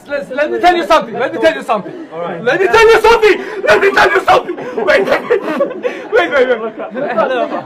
let me tell you something. Let me tell you something. All right. Let me tell you something. Let me tell you something. Wait. Wait.